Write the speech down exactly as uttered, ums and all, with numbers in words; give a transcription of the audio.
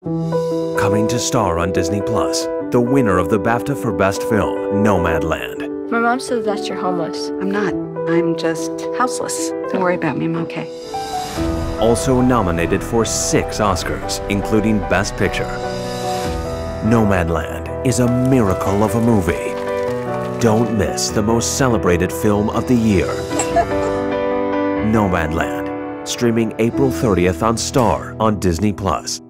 Coming to star on Disney Plus, the winner of the BAFTA for Best Film, Nomadland. My mom says that you're homeless. I'm not. I'm just houseless. Don't worry about me, I'm okay. Also nominated for six Oscars, including Best Picture. Nomadland is a miracle of a movie. Don't miss the most celebrated film of the year. Nomadland, streaming April thirtieth on Star on Disney Plus.